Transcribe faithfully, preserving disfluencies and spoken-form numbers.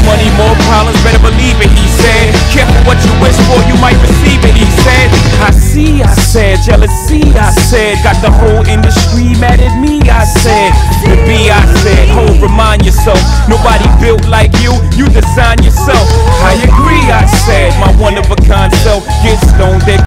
money, more problems, better believe it, he said. Careful what you wish for, you might receive it, he said. I see, I said, jealousy, I said. Got the whole industry mad at me, I said. The B, I said, ho, remind yourself, nobody built like you, you design yourself.